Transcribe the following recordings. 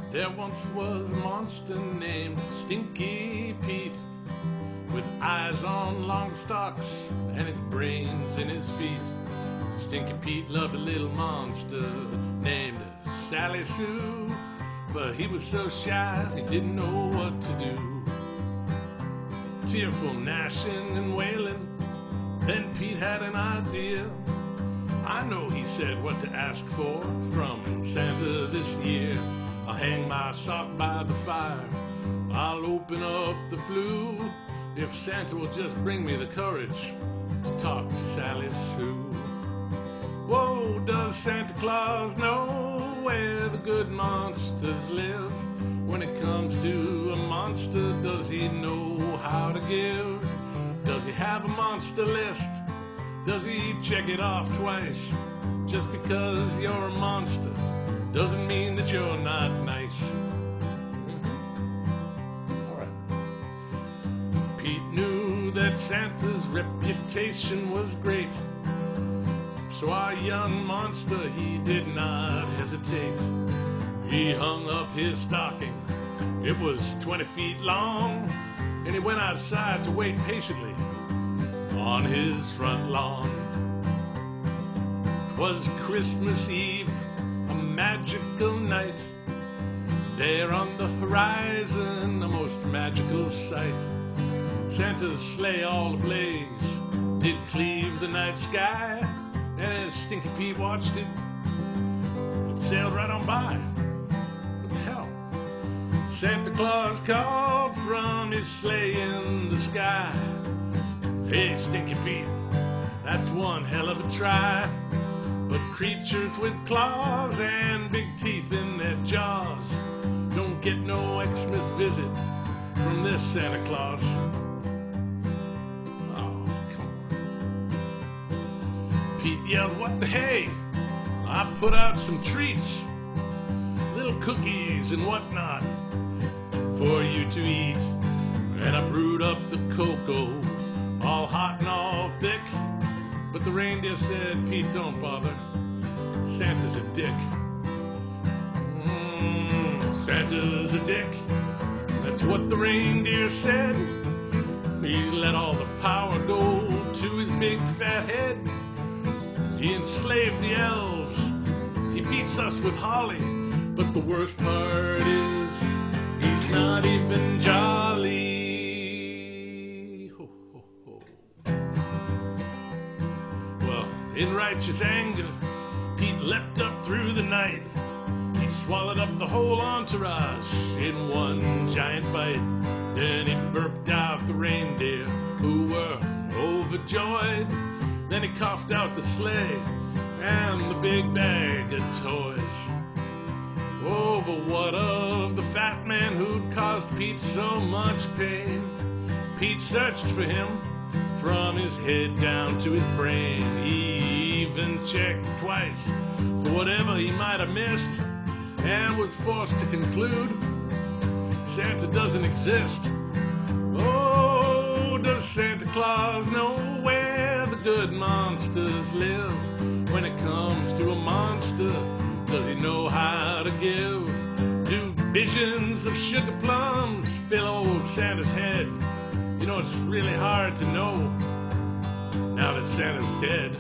There once was a monster named Stinky Pete, with eyes on long stalks and its brains in his feet. Stinky Pete loved a little monster named Sally Sue, but he was so shy he didn't know what to do. Tearful gnashing and wailing, then Pete had an idea. I know, he said, what to ask for from Santa this year. I'll hang my sock by the fire, I'll open up the flue, if Santa will just bring me the courage to talk to Sally Sue. Whoa, does Santa Claus know where the good monsters live? When it comes to a monster, does he know how to give? Does he have a monster list? Does he check it off twice? Just because you're a monster doesn't mean that you're not nice. All right. Pete knew that Santa's reputation was great, so our young monster, he did not hesitate. He hung up his stocking, it was 20 feet long, and he went outside to wait patiently on his front lawn. 'Twas Christmas Eve, a magical night. There on the horizon, a most magical sight. Santa's sleigh all ablaze did cleave the night sky, and as Stinky Pete watched it, it sailed right on by. What the hell? Santa Claus called from his sleigh in the sky. Hey, Stinky Pete, that's one hell of a try. But creatures with claws and big teeth in their jaws don't get no Xmas visit from this Santa Claus. Oh, come on. Pete yelled, what the hey? I put out some treats, little cookies and whatnot for you to eat. And I brewed up the cocoa, all hot and all thick. But the reindeer said, Pete, don't bother, Santa's a dick. Santa's a dick, that's what the reindeer said. He let all the power go to his big fat head. He enslaved the elves, he beats us with holly, but the worst part is, he's not even jolly. In righteous anger, Pete leapt up through the night. He swallowed up the whole entourage in one giant bite. Then he burped out the reindeer, who were overjoyed. Then he coughed out the sleigh and the big bag of toys. Oh, but what of the fat man who'd caused Pete so much pain? Pete searched for him from his head down to his brain. He even checked twice for whatever he might have missed, and was forced to conclude Santa doesn't exist. Oh, does Santa Claus know where the good monsters live? When it comes to a monster, does he know how to give? Do visions of sugar plums fill old Santa's head? You know, it's really hard to know now that Santa's dead.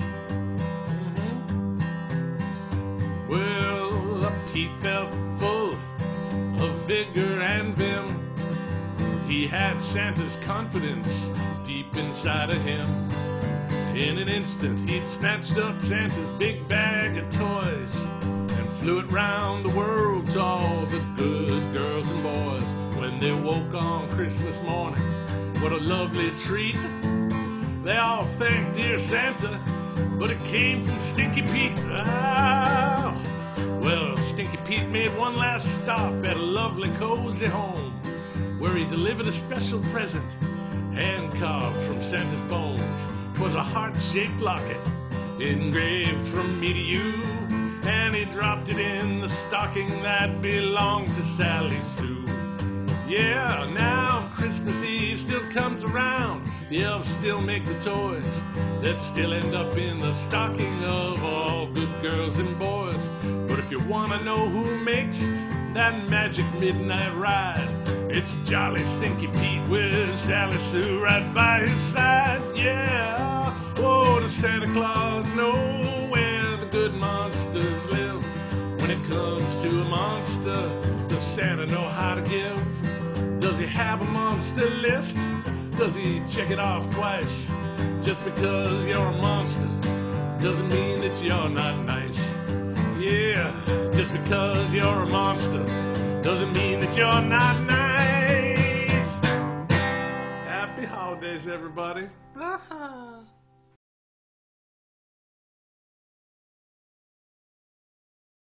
Well, Pete felt full of vigor and vim. He had Santa's confidence deep inside of him. In an instant, he'd snatched up Santa's big bag of toys and flew it round the world to all the good girls and boys. When they woke on Christmas morning, what a lovely treat. They all thanked dear Santa, but it came from Stinky Pete. Ah! Well, Stinky Pete made one last stop at a lovely cozy home, where he delivered a special present, hand-carved from Santa's bones. 'Twas a heart-shaped locket, engraved from me to you, and he dropped it in the stocking that belonged to Sally Sue. Yeah, now Christmas Eve still comes around, the elves still make the toys that still end up in the stocking of all good girls and boys. But if you want to know who makes that magic midnight ride. It's jolly Stinky Pete with Sally Sue right by his side. Yeah, oh, does Santa Claus know where the good monsters live? When it comes to a monster, does Santa know how to give? Does he have a monster list? Does he check it off twice? Just because you're a monster doesn't mean that you're not nice. Yeah, just because you're a monster doesn't mean that you're not nice. Happy holidays, everybody.